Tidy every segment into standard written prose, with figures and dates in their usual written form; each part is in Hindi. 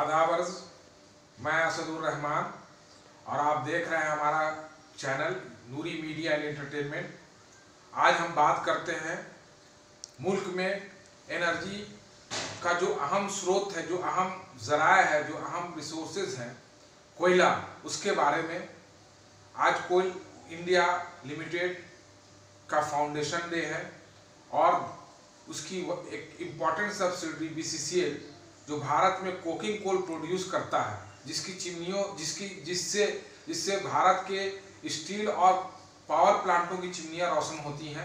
आदाब अर्ज़, मैं असदुर रहमान और आप देख रहे हैं हमारा channel Noori media and entertainment. आज हम बात करते हैं मुल्क में एनर्जी का जो अहम स्रोत है, जो अहम ज़राए है, जो अहम रिसोर्सेज हैं, कोयला, उसके बारे में। आज कोल इंडिया लिमिटेड का फाउंडेशन डे है और उसकी एक इम्पॉर्टेंट सब्सिडरी BCCL जो भारत में कोकिंग कोल प्रोड्यूस करता है, जिसकी चिमनियों जिससे भारत के स्टील और पावर प्लांटों की चिमनियां रोशन होती हैं।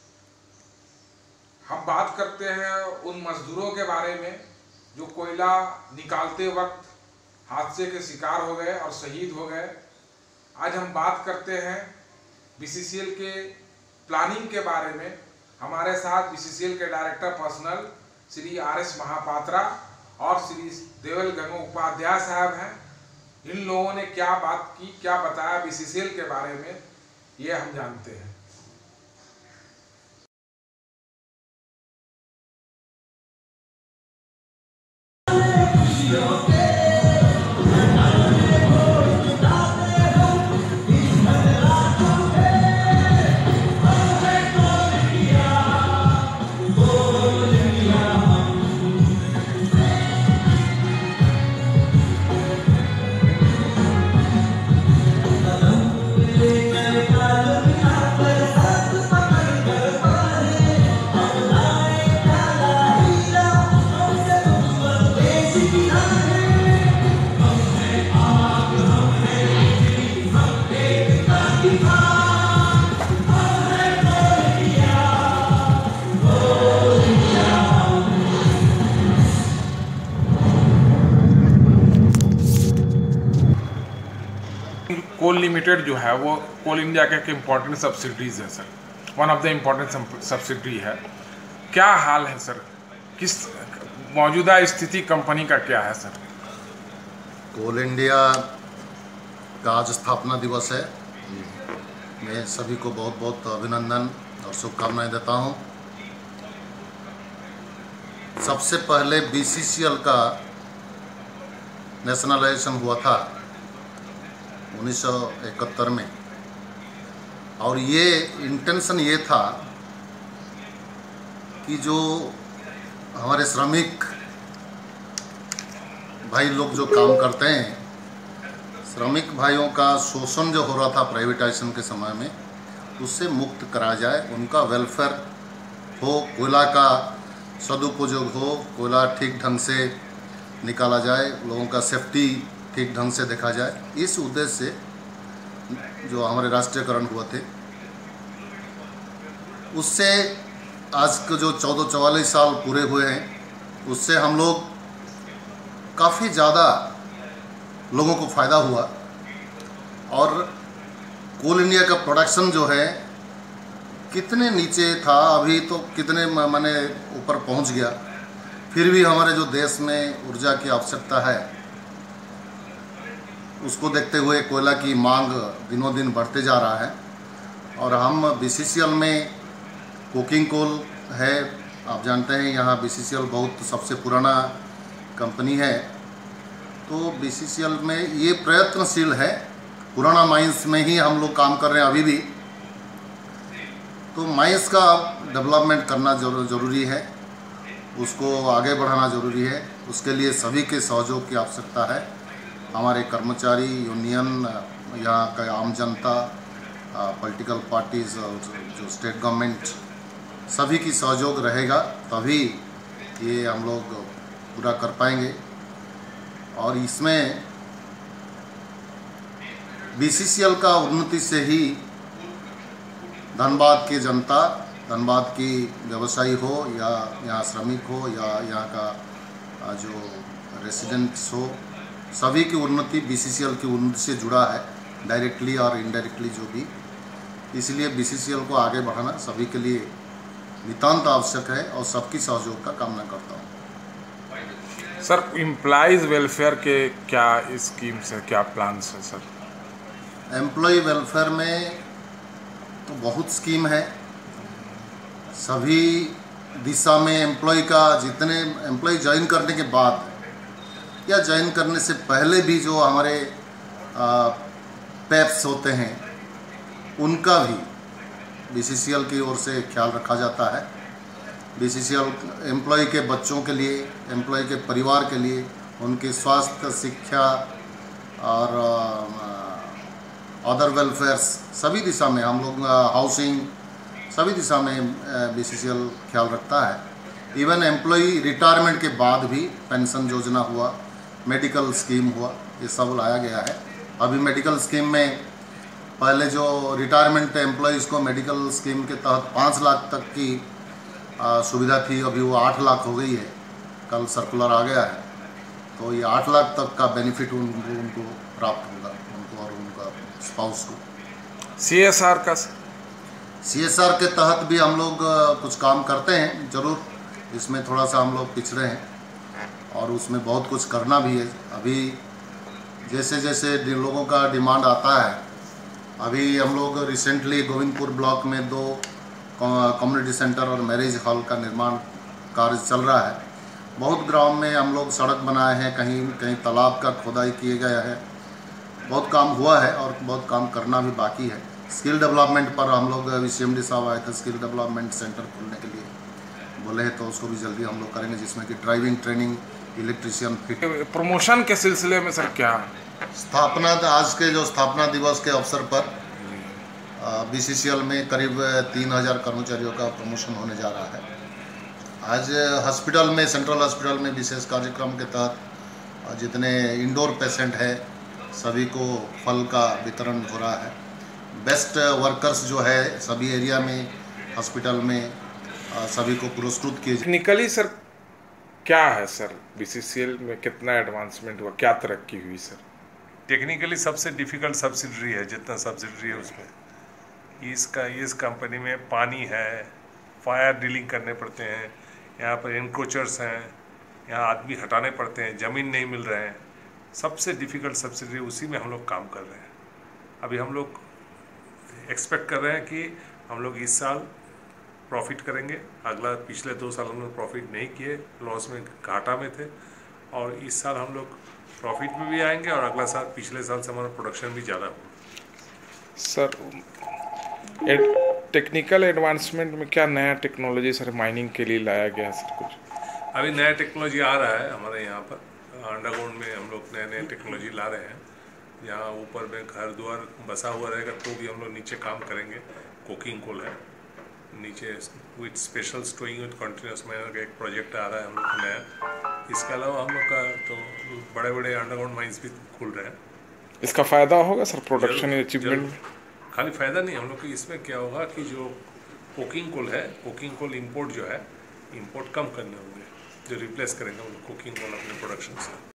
हम बात करते हैं उन मजदूरों के बारे में जो कोयला निकालते वक्त हादसे के शिकार हो गए और शहीद हो गए। आज हम बात करते हैं BCCL के प्लानिंग के बारे में। हमारे साथ BCCL के director personnel Shri RS Mahapatra और श्री देवल गंगोपाध्याय साहब हैं। इन लोगों ने क्या बात की, क्या बताया BCCL के बारे में, ये हम जानते हैं। कोल लिमिटेड जो है वो कोल इंडिया के इम्पोर्टेंट सब्सिडरीज है sir, one of the important subsidiary है। क्या हाल है सर, किस मौजूदा स्थिति कंपनी का क्या है सर? कोल इंडिया का आज स्थापना दिवस है। मैं सभी को बहुत बहुत अभिनंदन और शुभकामनाएं देता हूं। सबसे पहले BCCL का नेशनलाइजेशन हुआ था 1971 में, और ये इंटेंशन ये था कि जो हमारे श्रमिक भाई लोग जो काम करते हैं, श्रमिक भाइयों का शोषण जो हो रहा था प्राइवेटाइजेशन के समय में, उससे मुक्त करा जाए, उनका वेलफेयर हो, कोयला का सदुपयोग हो, कोयला ठीक ढंग से निकाला जाए, लोगों का सेफ्टी ठीक ढंग से देखा जाए। इस उद्देश्य से जो हमारे राष्ट्रीयकरण हुए थे, उससे आज के जो 14-44 साल पूरे हुए हैं, उससे हम लोग काफ़ी ज़्यादा लोगों को फ़ायदा हुआ। और कोल इंडिया का प्रोडक्शन जो है कितने नीचे था, अभी तो कितने माने ऊपर पहुंच गया। फिर भी हमारे जो देश में ऊर्जा की आवश्यकता है, उसको देखते हुए कोयला की मांग दिनों दिन बढ़ते जा रहा है। और हम BCCL में कोकिंग कोल है, आप जानते हैं यहाँ BCCL बहुत सबसे पुराना कंपनी है। तो BCCL में ये प्रयत्नशील है, पुराना माइंस में ही हम लोग काम कर रहे हैं अभी भी। तो माइंस का डेवलपमेंट करना जरूरी है, उसको आगे बढ़ाना जरूरी है। उसके लिए सभी के सहयोग की आवश्यकता है। हमारे कर्मचारी, यूनियन, यहाँ का आम जनता, पॉलिटिकल पार्टीज़, जो स्टेट गवर्नमेंट, सभी की सहयोग रहेगा, तभी ये हम लोग पूरा कर पाएंगे। और इसमें BCCL का उन्नति से ही धनबाद की जनता, धनबाद की व्यवसायी हो या यहाँ श्रमिक हो या यहाँ का जो रेसिडेंट्स हो, सभी की उन्नति BCCL की उन्नति से जुड़ा है, डायरेक्टली और इनडायरेक्टली जो भी। इसलिए BCCL को आगे बढ़ाना सभी के लिए नितांत आवश्यक है और सबकी सहयोग का कामना करता हूँ। सर, एम्प्लॉइज़ वेलफेयर के क्या स्कीम्स है, क्या प्लान्स है सर? एम्प्लॉय वेलफेयर में तो बहुत स्कीम है। सभी दिशा में एम्प्लॉय का, जितने एम्प्लॉय ज्वाइन करने के बाद या ज्वाइन करने से पहले भी जो हमारे पेप्स होते हैं उनका भी BCCL की ओर से ख्याल रखा जाता है। BCCL एम्प्लॉय के बच्चों के लिए, एम्प्लॉय के परिवार के लिए, उनकी स्वास्थ्य, शिक्षा और अदर वेलफेयर्स सभी दिशा में हम लोग, हाउसिंग सभी दिशा में BCCL ख्याल रखता है। इवन एम्प्लॉय रिटायरमेंट के बाद भी पेंशन योजना हुआ, मेडिकल स्कीम हुआ, ये सब लाया गया है। अभी मेडिकल स्कीम में पहले जो रिटायरमेंट एम्प्लॉयज़ को मेडिकल स्कीम के तहत 5 लाख तक की सुविधा थी, अभी वो 8 लाख हो गई है। कल सर्कुलर आ गया है, तो ये 8 लाख तक का बेनिफिट उनको प्राप्त होगा, उनको और उनका स्पाउस को। CSR का CSR के तहत भी हम लोग कुछ काम करते हैं ज़रूर। इसमें थोड़ा सा हम लोग पिछड़े हैं और उसमें बहुत कुछ करना भी है। अभी जैसे जैसे लोगों का डिमांड आता है, अभी हम लोग रिसेंटली गोविंदपुर ब्लॉक में 2 कम्युनिटी सेंटर और मैरिज हॉल का निर्माण कार्य चल रहा है। बहुत ग्राम में हम लोग सड़क बनाए हैं, कहीं कहीं तालाब का खोदाई किए गया है। बहुत काम हुआ है और बहुत काम करना भी बाकी है। स्किल डेवलपमेंट पर हम लोग, CMD साहब आए थे स्किल डेवलपमेंट सेंटर खोलने के लिए, बोले हैं तो उसको भी जल्दी हम लोग करेंगे, जिसमें कि driving training, electrician, fit. Promotion के सिलसिले में सर क्या स्थापना, आज के जो स्थापना दिवस के अवसर पर BCCL में करीब 3000 कर्मचारियों का प्रमोशन होने जा रहा है। आज हॉस्पिटल में, सेंट्रल हॉस्पिटल में विशेष कार्यक्रम के तहत जितने इंडोर पेशेंट है सभी को फल का वितरण हो रहा है। बेस्ट वर्कर्स जो है सभी एरिया में, हॉस्पिटल में सभी को पुरस्कृत किए। टेक्निकली सर क्या है सर, BCCL में कितना एडवांसमेंट हुआ, क्या तरक्की हुई सर? टेक्निकली सबसे डिफ़िकल्ट सब्सिडरी है, जितना सब्सिडरी है उसमें इस कंपनी में पानी है, फायर डीलिंग करने पड़ते हैं, यहाँ पर एनक्रोचर्स हैं, यहाँ आदमी हटाने पड़ते हैं, ज़मीन नहीं मिल रहे हैं। सबसे डिफ़िकल्ट सब्सिडरी उसी में हम लोग काम कर रहे हैं। अभी हम लोग एक्सपेक्ट कर रहे हैं कि हम लोग इस साल प्रॉफिट करेंगे। अगला पिछले 2 साल हम लोग प्रॉफिट नहीं किए, लॉस में, घाटा में थे, और इस साल हम लोग प्रॉफिट में भी आएंगे और अगला साल, पिछले साल से हमारा प्रोडक्शन भी ज़्यादा होगा। सर टेक्निकल एडवांसमेंट में क्या नया टेक्नोलॉजी सर माइनिंग के लिए लाया गया है सर कुछ? अभी नया टेक्नोलॉजी आ रहा है हमारे यहाँ पर अंडरग्राउंड में। हम लोग नए टेक्नोलॉजी ला रहे हैं। यहाँ ऊपर में घर द्वार बसा हुआ रहेगा तो भी हम लोग नीचे काम करेंगे। कोकिंग कोल है नीचे with special stowing with continuous miner का एक प्रोजेक्ट आ रहा है हम लोग का नया। इसके अलावा हम लोग का तो बड़े बड़े अंडरग्राउंड माइंस भी खुल रहे हैं। इसका फ़ायदा होगा सर प्रोडक्शन अचीवमेंट? खाली फ़ायदा नहीं, हम लोग को इसमें क्या होगा कि जो कोकिंग कोल है, कोकिंग कोल इंपोर्ट जो है, इंपोर्ट कम करने होंगे, जो रिप्लेस करेंगे हम लोग कोकिंग कोल अपने प्रोडक्शन से।